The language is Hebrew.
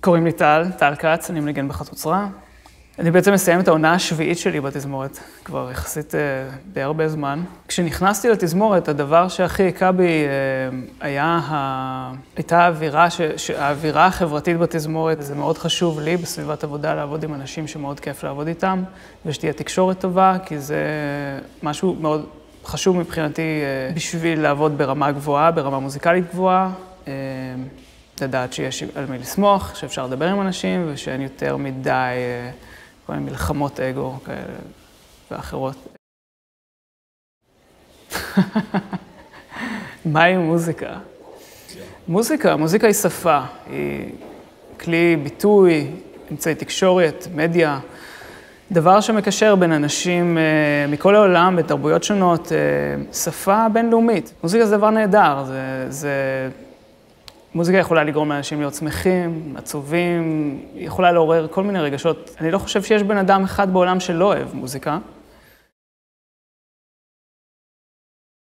קוראים לי טל כץ, אני מנגן בחצוצרה. אני בעצם מסיים את העונה השביעית שלי בתזמורת, כבר יחסית די הרבה זמן. כשנכנסתי לתזמורת, הדבר שהכי היכה בי הייתה האווירה החברתית בתזמורת. זה מאוד חשוב לי בסביבת עבודה לעבוד עם אנשים שמאוד כיף לעבוד איתם, ושתהיה תקשורת טובה, כי זה משהו מאוד חשוב מבחינתי בשביל לעבוד ברמה גבוהה, ברמה מוזיקלית גבוהה. לדעת שיש על מי לסמוך, שאפשר לדבר עם אנשים, ושאין יותר מדי כל מיני מלחמות אגו כאלה ואחרות. מהי מוזיקה? מוזיקה היא שפה, היא כלי ביטוי, אמצעי תקשורת, מדיה, דבר שמקשר בין אנשים מכל העולם, בתרבויות שונות, שפה בינלאומית. מוזיקה זה דבר נהדר, מוזיקה יכולה לגרום לאנשים להיות שמחים, עצובים, היא יכולה לעורר כל מיני רגשות. אני לא חושב שיש בן אדם אחד בעולם שלא אוהב מוזיקה.